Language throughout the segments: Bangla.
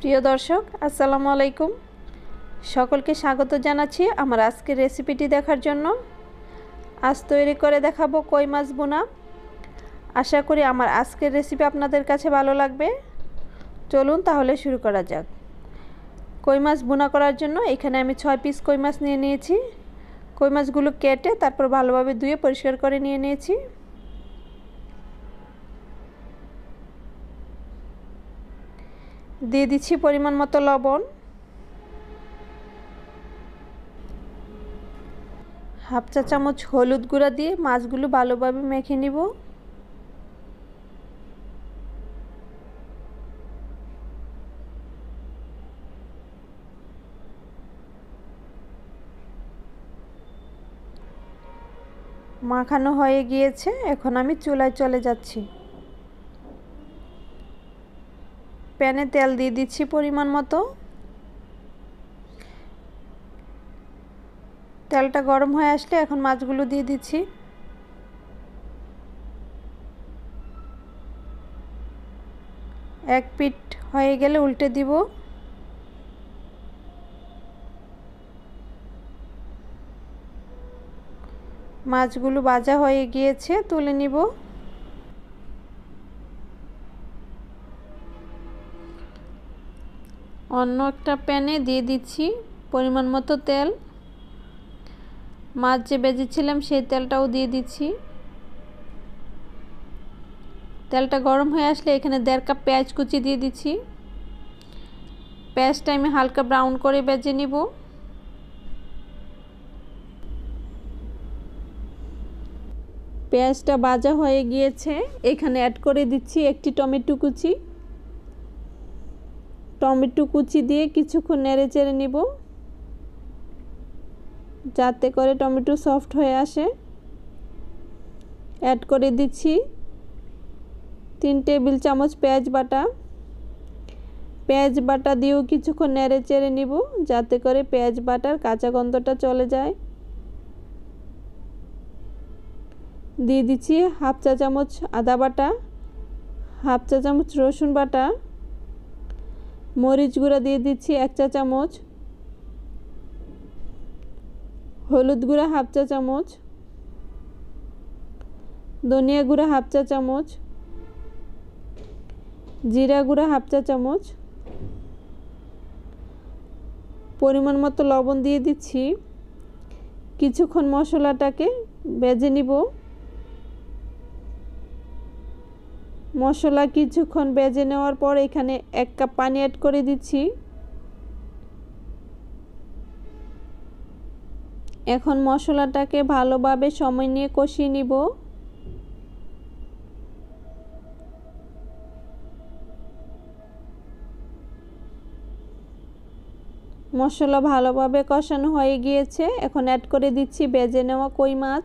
প্রিয় দর্শক, আসসালামু আলাইকুম। সকলকে স্বাগত জানাচ্ছি আমার আজকের রেসিপিটি দেখার জন্য। আজ তৈরি করে দেখাবো কই মাছ ভুনা। আশা করি আমার আজকের রেসিপি আপনাদের কাছে ভালো লাগবে। চলুন তাহলে শুরু করা যাক। কই মাছ ভুনা করার জন্য এখানে আমি 6 পিস কই মাছ নিয়ে নিয়েছি। কই মাছগুলো কেটে তারপর ভালোভাবে ধুয়ে পরিষ্কার করে নিয়ে নিয়েছি। দিয়ে দিচ্ছি পরিমাণ মতো লবণ, হাফ চা চামচ হলুদ গুঁড়া দিয়ে মাছগুলো ভালোভাবে মেখে নিব। মাখানো হয়ে গিয়েছে, এখন আমি চুলায় চলে যাচ্ছি। প্যানে তেল দিয়ে দিচ্ছি পরিমাণ মতো। তেলটা গরম হয়ে আসলে এখন মাছগুলো দিয়ে দিচ্ছি। এক পিঠ হয়ে গেলে উল্টে দিব। মাছগুলো ভাজা হয়ে গিয়েছে, তুলে নিব। অন্য একটা প্যানে দিয়ে দিচ্ছি পরিমাণ মতো তেল। মাছ যে ভেজেছিলাম সেই তেলটাও দিয়ে দিচ্ছি। তেলটা গরম হয়ে আসলে এখানে 1.5 কাপ পেঁয়াজ কুচি দিয়ে দিচ্ছি। পেঁয়াজটা আমি হালকা ব্রাউন করে ভেজে নিব। পেঁয়াজটা ভাজা হয়ে গিয়েছে, এখানে অ্যাড করে দিচ্ছি একটি টমেটো কুচি। টমেটো কুচি দিয়ে কিছুক্ষণ নেড়ে চেড়ে নিব যাতে করে টমেটো সফট হয়ে আসে। অ্যাড করে দিচ্ছি 3 টেবিল চামচ পেঁয়াজ বাটা। পেঁয়াজ বাটা দিয়েও কিছুক্ষণ নেড়ে চেড়ে নিব যাতে করে পেঁয়াজ বাটার কাঁচা গন্ধটা চলে যায়। দিয়ে দিচ্ছি হাফ চা চামচ আদা বাটা, হাফ চা চামচ রসুন বাটা, মরিচ গুঁড়া দিয়ে দিচ্ছি 1 চা চামচ, হলুদ গুঁড়া হাফ চা চামচ, ধনিয়া গুঁড়া হাফ চা চামচ, জিরা গুঁড়া হাফ চা চামচ, পরিমাণ মতো লবণ দিয়ে দিচ্ছি। কিছুক্ষণ মশলাটাকে ভেজে নিব। মশলা কিছুক্ষণ ভেজে নেওয়ার পর এখানে 1 কাপ পানি অ্যাড করে দিচ্ছি। এখন মশলাটাকে ভালোভাবে সময় নিয়ে কষিয়ে নিব। মশলা ভালোভাবে কষানো হয়ে গিয়েছে, এখন অ্যাড করে দিচ্ছি ভেজে নেওয়া কই মাছ।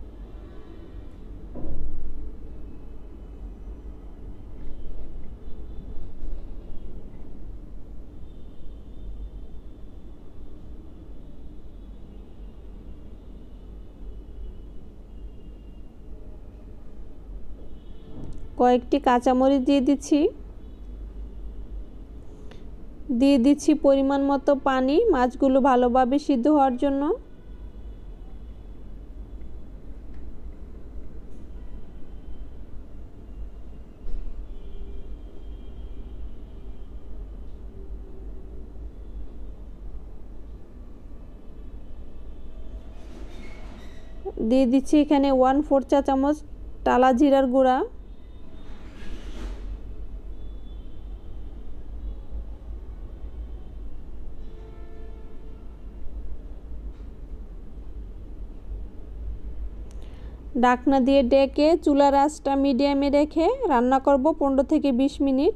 কয়েকটি কাঁচামরিচ দিয়ে দিচ্ছি। দিয়ে দিচ্ছি পরিমাণ মতো পানি মাছগুলো ভালোভাবে সিদ্ধ হওয়ার জন্য। দিয়ে দিচ্ছি এখানে 1/4 চা চামচ টালা জিরার গুঁড়া। ঢাকনা দিয়ে ডেকে চুলার আঁচটা মিডিয়ামে রেখে রান্না করব 15 থেকে 20 মিনিট।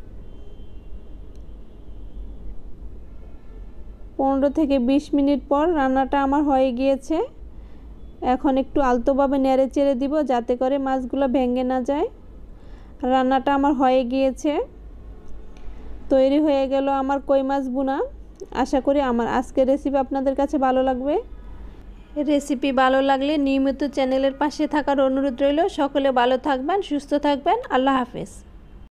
15 থেকে 20 মিনিট পর রান্নাটা আমার হয়ে গিয়েছে। এখন একটু আলতোভাবে নেড়ে চেড়ে দিব যাতে করে মাছগুলো ভেঙে না যায়। রান্নাটা আমার হয়ে গিয়েছে, তৈরি হয়ে গেল আমার কই মাছ ভুনা। আশা করি আমার আজকের রেসিপি আপনাদের কাছে ভালো লাগবে। রেসিপি ভালো লাগলে নিয়মিত চ্যানেলের পাশে থাকার অনুরোধ রইল। সকলে ভালো থাকবেন, সুস্থ থাকবেন। আল্লাহ হাফেজ।